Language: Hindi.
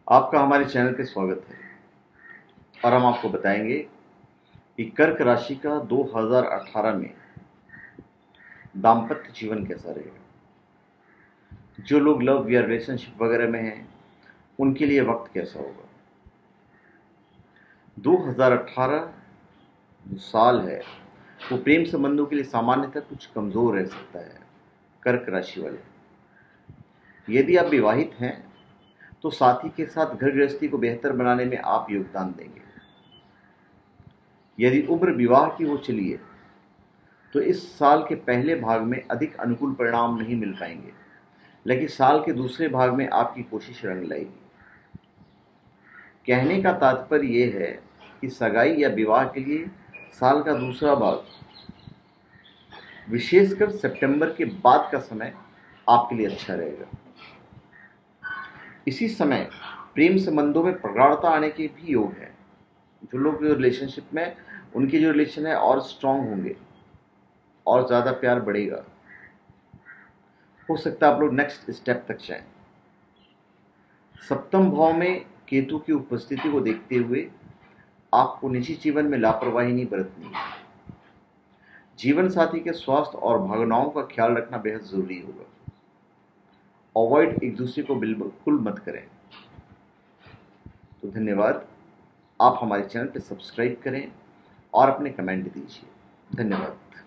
आपका हमारे चैनल पे स्वागत है और हम आपको बताएंगे कि कर्क राशि का 2018 में दाम्पत्य जीवन कैसा रहेगा। जो लोग लव या रिलेशनशिप वगैरह में हैं उनके लिए वक्त कैसा होगा। 2018 जो साल है वो प्रेम संबंधों के लिए सामान्यतः कुछ कमज़ोर रह सकता है। कर्क राशि वाले, यदि आप विवाहित हैं तो साथी के साथ घर गृहस्थी को बेहतर बनाने में आप योगदान देंगे। यदि उम्र विवाह की हो चली है तो इस साल के पहले भाग में अधिक अनुकूल परिणाम नहीं मिल पाएंगे, लेकिन साल के दूसरे भाग में आपकी कोशिश रंग लाएगी। कहने का तात्पर्य यह है कि सगाई या विवाह के लिए साल का दूसरा भाग, विशेषकर सितंबर के बाद का समय आपके लिए अच्छा रहेगा। इसी समय प्रेम संबंधों में प्रगाढ़ता आने के भी योग है। जो लोग रिलेशनशिप में, उनके जो रिलेशन है और स्ट्रांग होंगे और ज़्यादा प्यार बढ़ेगा। हो सकता है आप लोग नेक्स्ट स्टेप तक जाएं। सप्तम भाव में केतु की उपस्थिति को देखते हुए आपको निजी जीवन में लापरवाही नहीं बरतनी है। जीवन साथी के स्वास्थ्य और भावनाओं का ख्याल रखना बेहद जरूरी होगा। अवॉइड एक दूसरे को बिल्कुल मत करें। तो धन्यवाद। आप हमारे चैनल पर सब्सक्राइब करें और अपने कमेंट दीजिए। धन्यवाद।